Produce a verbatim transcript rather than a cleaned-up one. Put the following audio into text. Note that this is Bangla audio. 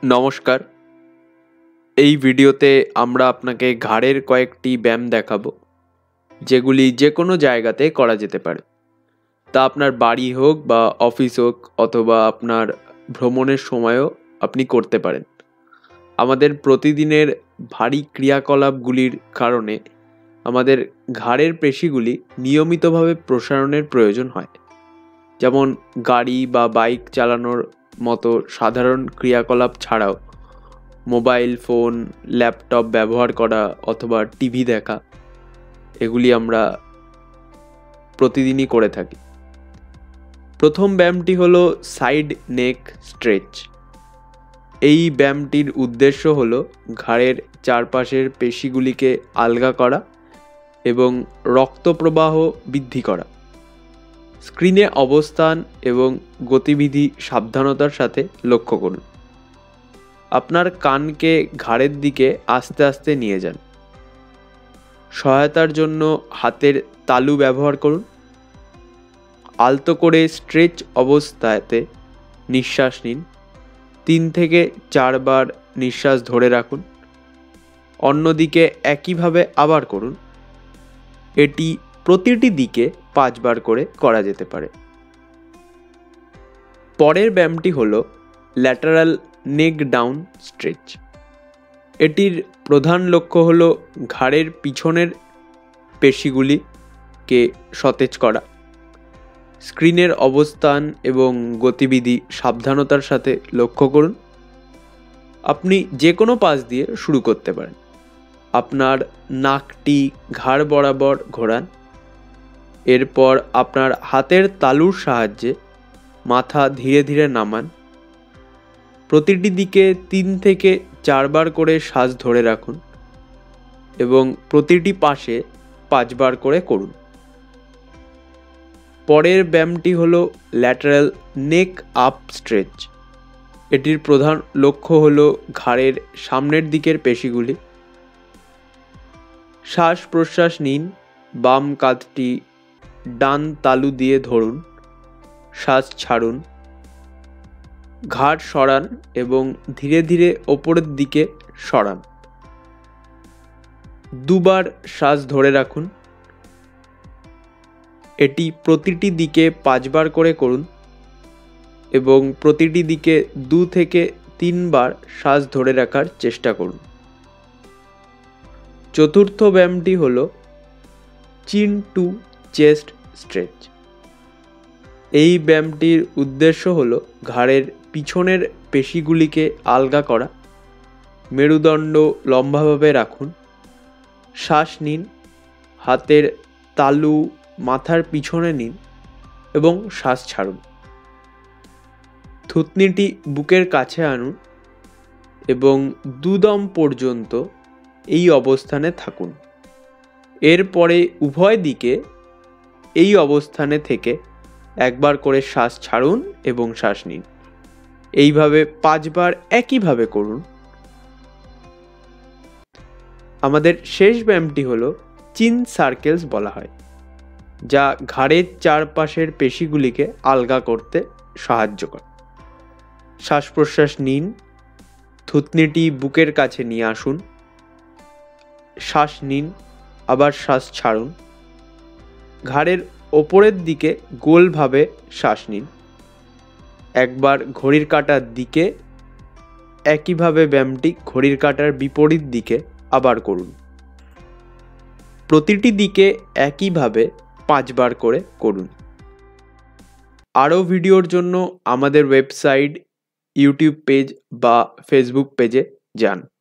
নমস্কার। এই ভিডিওতে আমরা আপনাকে ঘাড়ের কয়েকটি ব্যায়াম দেখাবো, যেগুলি যে কোনো জায়গাতে করা যেতে পারে। তা আপনার বাড়ি হোক বা অফিস হোক অথবা আপনার ভ্রমণের সময়ও আপনি করতে পারেন। আমাদের প্রতিদিনের ভারী ক্রিয়াকলাপগুলির কারণে আমাদের ঘাড়ের পেশিগুলি নিয়মিতভাবে প্রসারণের প্রয়োজন হয়। যেমন গাড়ি বা বাইক চালানোর মতো সাধারণ ক্রিয়াকলাপ ছাড়াও মোবাইল ফোন, ল্যাপটপ ব্যবহার করা অথবা টিভি দেখা, এগুলি আমরা প্রতিদিনই করে থাকি। প্রথম ব্যায়ামটি হলো সাইড নেক স্ট্রেচ। এই ব্যায়ামটির উদ্দেশ্য হলো ঘাড়ের চারপাশের পেশিগুলিকে আলগা করা এবং রক্ত প্রবাহ বৃদ্ধি করা। স্ক্রিনে অবস্থান এবং গতিবিধি সাবধানতার সাথে লক্ষ্য করুন। আপনার কানকে ঘাড়ের দিকে আস্তে আস্তে নিয়ে যান। সহায়তার জন্য হাতের তালু ব্যবহার করুন। আলতো করে স্ট্রেচ অবস্থাতে নিঃশ্বাস নিন। তিন থেকে চারবার নিঃশ্বাস ধরে রাখুন। অন্যদিকে একইভাবে আবার করুন। এটি প্রতিটি দিকে পাঁচবার করে করা যেতে পারে। পরের ব্যায়ামটি হলো ল্যাটারাল নেক ডাউন স্ট্রেচ। এটির প্রধান লক্ষ্য হলো ঘাড়ের পিছনের পেশিগুলিকে সতেজ করা। স্ক্রিনের অবস্থান এবং গতিবিধি সাবধানতার সাথে লক্ষ্য করুন। আপনি যে কোনো পাশ দিয়ে শুরু করতে পারেন। আপনার নাকটি ঘাড় বরাবর ঘোরান। এরপর আপনার হাতের তালুর সাহায্যে মাথা ধীরে ধীরে নামান। প্রতিটি দিকে তিন থেকে চারবার করে শ্বাস ধরে রাখুন এবং প্রতিটি পাশে পাঁচবার করে করুন। পরের ব্যায়ামটি হলো ল্যাটারাল নেক আপ স্ট্রেচ। এটির প্রধান লক্ষ্য হলো ঘাড়ের সামনের দিকের পেশিগুলি। শ্বাস প্রশ্বাস নিন। বাম কাঁধটি ডান তালু দিয়ে ধরুন। শ্বাস ছাড়ুন। ঘাড় সরান এবং ধীরে ধীরে ওপরের দিকে সরান। দুবার শ্বাস ধরে রাখুন। এটি প্রতিটি দিকে পাঁচবার করে করুন এবং প্রতিটি দিকে দু থেকে তিনবার শ্বাস ধরে রাখার চেষ্টা করুন। চতুর্থ ব্যায়ামটি হলো চিন টু চেস্ট স্ট্রেচ। এই ব্যায়ামটির উদ্দেশ্য হলো ঘাড়ের পিছনের পেশিগুলিকে আলগা করা। মেরুদণ্ড লম্বাভাবে রাখুন। শ্বাস নিন। হাতের তালু মাথার পিছনে নিন এবং শ্বাস ছাড়ুন। থুতনিটি বুকের কাছে আনুন এবং দুদম পর্যন্ত এই অবস্থানে থাকুন। এরপরে উভয় দিকে এই অবস্থানে থেকে একবার করে শ্বাস ছাড়ুন এবং শ্বাস নিন। এইভাবে পাঁচবার একইভাবে করুন। আমাদের শেষ ব্যায়ামটি হলো চিন সার্কেলস বলা হয়, যা ঘাড়ের চারপাশের পেশিগুলিকে আলগা করতে সাহায্য করে। শ্বাস প্রশ্বাস নিন। থুতনিটি বুকের কাছে নিয়ে আসুন। শ্বাস নিন, আবার শ্বাস ছাড়ুন। ঘাড়ের ওপরের দিকে গোলভাবে শ্বাস নিন। একবার ঘড়ির কাঁটার দিকে, একইভাবে ব্যায়ামটি ঘড়ির কাঁটার বিপরীত দিকে আবার করুন। প্রতিটি দিকে একইভাবে পাঁচবার করে করুন। আরও ভিডিওর জন্য আমাদের ওয়েবসাইট, ইউটিউব পেজ বা ফেসবুক পেজে যান।